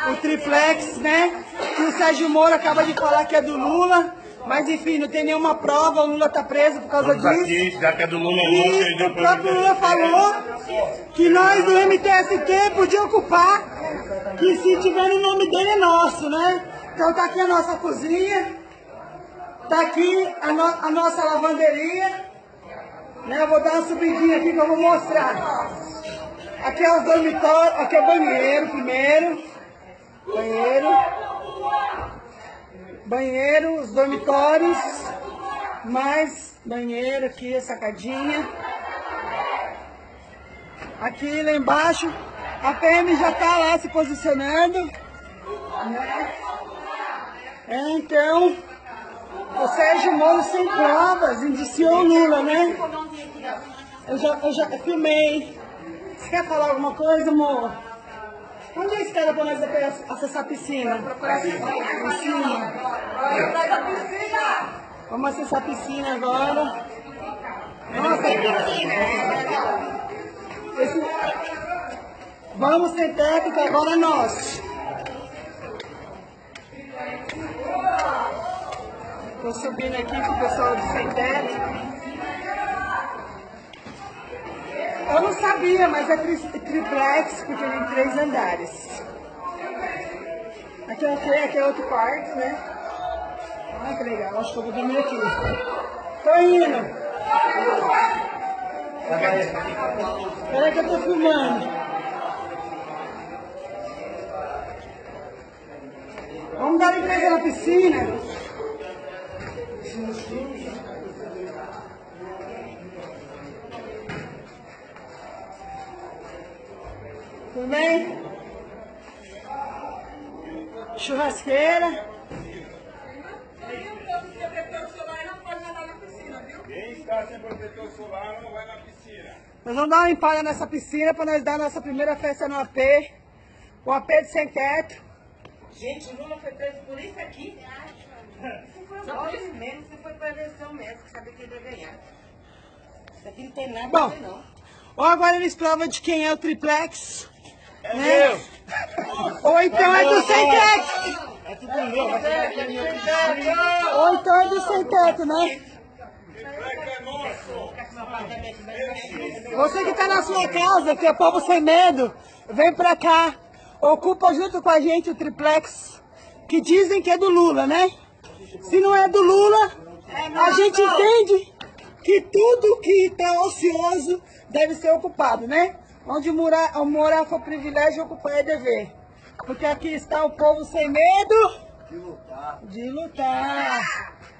o triplex, né? Que o Sérgio Moro acaba de falar que é do Lula. Mas enfim, não tem nenhuma prova, o Lula tá preso por causa disso. Aqui, já que é do Lula, E o próprio Lula falou que nós do MTST podíamos ocupar, que se tiver no nome dele é nosso, né? Então tá aqui a nossa cozinha, tá aqui a nossa lavanderia, né? Eu vou dar uma subidinha aqui que eu vou mostrar. Aqui é os dormitórios, aqui é o banheiro primeiro, banheiro, os dormitórios, mais banheiro aqui, a sacadinha. Aqui lá embaixo, a PM já está lá se posicionando, né? Então, o Sérgio Moro sem provas indiciou o Lula, né? Eu já filmei. Você quer falar alguma coisa, amor? Onde é a escada para nós acessar a piscina? Piscina. Vamos acessar a piscina agora. Nossa, vamos sem teto, que agora é nosso. Estou subindo aqui com o pessoal do sem teto. Eu não sabia, mas é triplex, porque tem 3 andares. Aqui é outro quarto, né? Ah, que legal, acho que eu vou dormir aqui. Tô indo. Peraí que eu tô filmando. Vamos dar empresa na piscina. Tudo bem? Churrasqueira. Quem está sem protetor solar não vai na piscina. Nós vamos dar uma limpada nessa piscina para nós dar a nossa primeira festa no AP. O AP de sem teto. Gente, o Lula foi preso por isso aqui? Só por isso mesmo, se foi para a eleição mesmo, que sabia que ele ia ganhar. Isso aqui não tem nada a ver, não. Ou agora eles provam de quem é o triplex. É né? meu! Ou então é do sem teto. É tudo meu, vai chegar aqui a minha Ou então é do sem teto, né? é nosso! Você que está na sua casa, que é povo sem medo, vem pra cá. Ocupa junto com a gente o triplex, que dizem que é do Lula, né? Se não é do Lula, a gente entende que tudo que está ocioso deve ser ocupado, né? Onde morar for privilégio, ocupar é dever. Porque aqui está o povo sem medo de lutar.